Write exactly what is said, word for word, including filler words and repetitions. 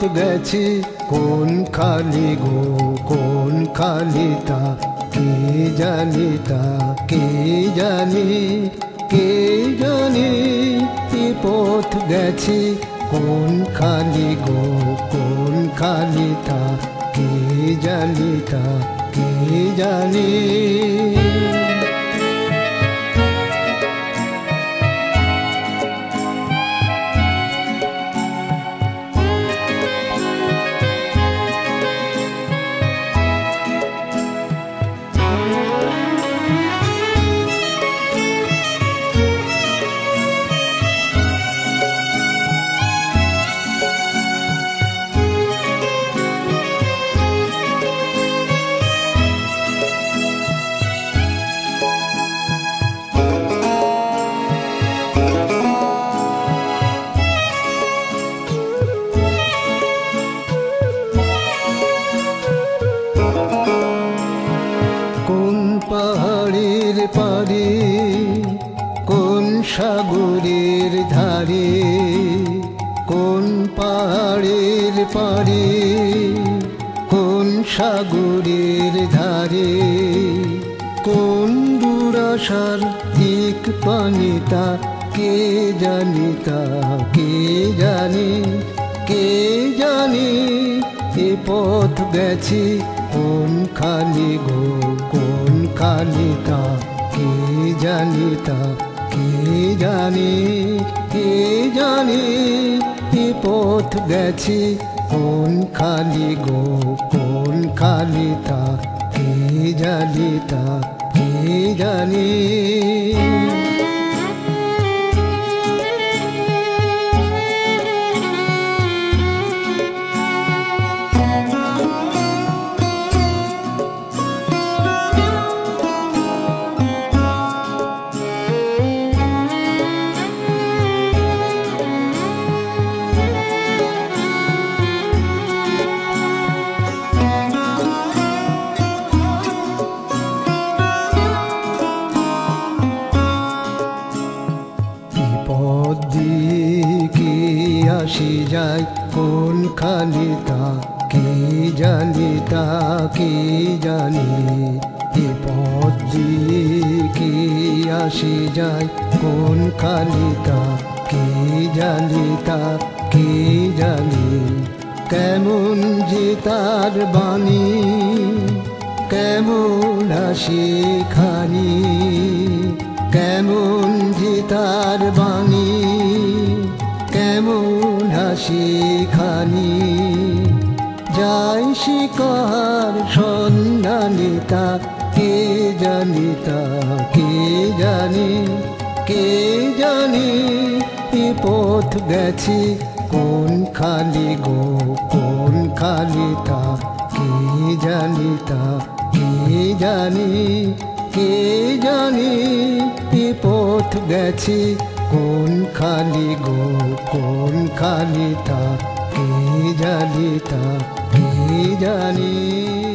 গেছি কোন খালি গো কোন খালিতা কে জানি তা কে জানি কে জানি কি পথ গেছি কোন খালি গো কোন খালিতা কে জানি তা কে জানি পাহাড়ের পারে কোন সাগরের ধারে কোন পাহাড়ের পারে কোন সাগরের ধারে কোন দুরাশার দিক পানিতা কে জানি তা কে জানি কে জানি এ পথ গেছি কোন খালি গো কোন খালিতা কে জানি তা কে জানি কে জানি এ পথ গেছি কোন খালি গো কোন খালিতা কে জানি তা কে জানি কি আসি যায় কোন খালিতা কে জানি তা কে জানি এ পথ কি আসি যায় কোন খালিতা কে জানি তা কে জানি কেমন যে তার বাণী কেমন আসি খানি কেমন যে তার বাণী কেমন হাসি খানি যাই শিকার সন্ধানে তা কে জানি তা কে জানি কে জানি এ পথ গেছি কোন খালি গো কোন খালিতা কে জানি তা কে জানি কে জানি এ পথ গেছি কোন খালি গো কোন খালিতা কে জানি তা কে জানি।